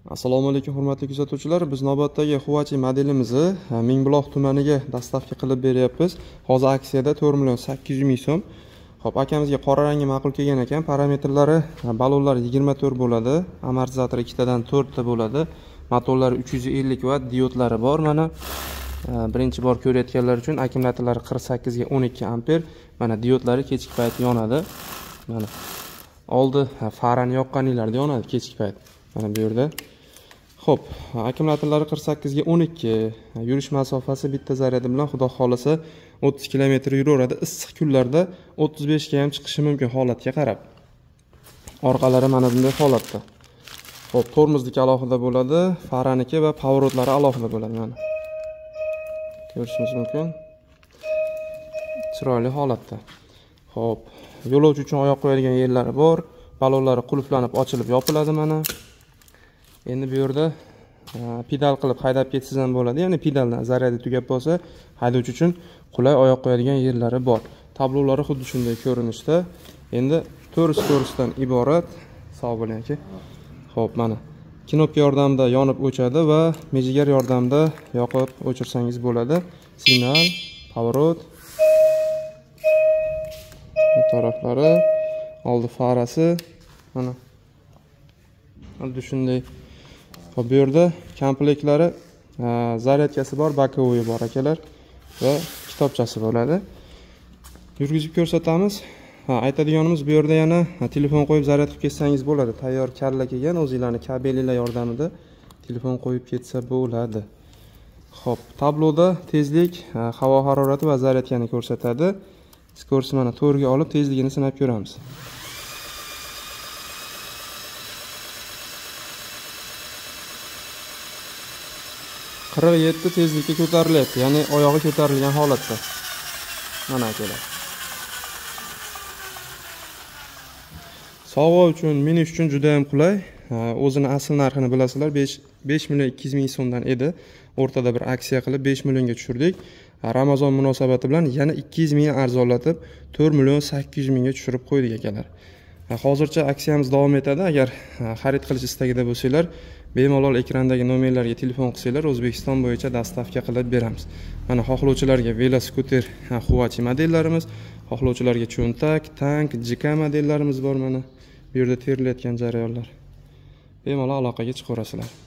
Assalomu alaykum hurmatli kuzatuvchilar. Biz navbatdagi Huawei modelimizni Mingbuloq tumaniga dastavka qilib beryapmiz. Hozir aksiyada 4.800.000 so'm. Xo'p, akamizga qora rangi ma'qul kelgan ekan. Parametrlari balonlar 24 bo'ladi, amortizator 2 tadan 4 ta bo'ladi. Motorlari 350 vatt, diodlari bor. Mana birinchi bor ko'rayotganlar uchun akkumulyatorlari 48 ga 12 amper. Mana diodlari kechki payt yonadi. Mana oldi farani yoqqaninglarda yonadi kechki payt. Mana bu yerda. Xo'p, akkumulyatorlari 48 ga 12, yurish masofasi bitta zaryadi bilan xudo xolasa 30 km yuraveradi. Issiq kunlarda 35 ga ham chiqishi mumkin holatga qarab. Orqalari mana bunday holatda. Xo'p, tormozniki alohida bo'ladi, faraniki va pavorotlari alohida bo'ladi mana. Ko'rishingiz mumkin. Chiroyli holatda. Xo'p, yo'lovchi uchun oyoq qo'yadigan yerlari bor. Balonlari qulflanib, ochilib, yopiladi mana. Endi bu yerda pedal qilib haydab ketsangiz ham bo'ladi. Ya'ni pedaldan zaryadi tugab bo'lsa, haydovchi uchun qulay oyoq qo'yadigan yerlari bor. Tablolari xuddi shunday ko'rinishda. Endi 4 ko'rishdan iborat. Sog' bo'ling aka. Xo'p, mana knopka yordamida yonib o'chadi va mejigar yordamida yoqib o'chirsangiz bo'ladi. Signal, pavorot, bu taraflari, oldi farasi, mana xuddi shunday. Bu yerda komplektlari zaryadkasi bor, bakovoyi bor akalar va kitobchasi bo'ladi. Yurgizib ko'rsatamiz. Aytadiganimiz bu yerda yana telefon qo'yib zaryad qilib ketsangiz bo'ladi. Tayyor kalla kelgan, o'zingizlarning kabelinglar yordamida telefon qo'yib ketsa bo'ladi. Xo'p, tabloda tezlik, havo harorati va zaryadkani ko'rsatadi. Skorost mana 4 ga olib tezligini sinab ko'ramiz. 47 tezlikka ko'tarilyapti, ya'ni oyog'i ko'tarilgan holatda. Mana akalar. Sovg'a uchun, minish uchun juda ham qulay. O'zini asl narxini bilasizlar, 5.200.000 so'mdan edi. O'rtada bir aksiya qilib 5 millionga tushirdik. Ramazon munosabati bilan yana 200.000 arzonlatib 4.800.000 ga tushirib qo'ydik akalar. Hozircha aksiyamiz davom etadi. Agar xarid qilish istagida bo'lsanglar, bemalol ekrandagi nomerlarga telefon qilsanglar, O'zbekiston bo'yicha dastavka qilib beramiz. Mana xohlovchilarga velosiped, Huawei modellarimiz, xohlovchilarga cho'ntak, tank, JK modellarimiz bor mana. Bu yerda terilayotgan jarayonlar. Bemalol aloqaga chiqaverasizlar.